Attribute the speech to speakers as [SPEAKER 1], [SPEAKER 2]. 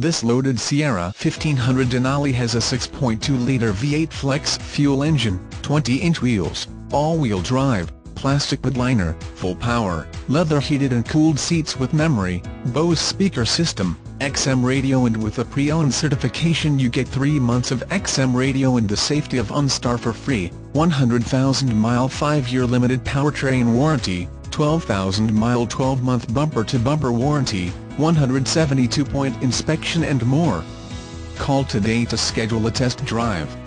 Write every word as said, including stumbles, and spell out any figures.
[SPEAKER 1] This loaded Sierra fifteen hundred Denali has a six point two litre V eight flex fuel engine, twenty inch wheels, all-wheel drive, plastic bedliner, full power, leather heated and cooled seats with memory, BOSE speaker system, X M radio, and with a pre-owned certification you get three months of X M radio and the safety of OnStar for free, one hundred thousand mile five year limited powertrain warranty, twelve thousand mile twelve month bumper-to-bumper warranty, one hundred seventy-two point inspection and more. Call today to schedule a test drive.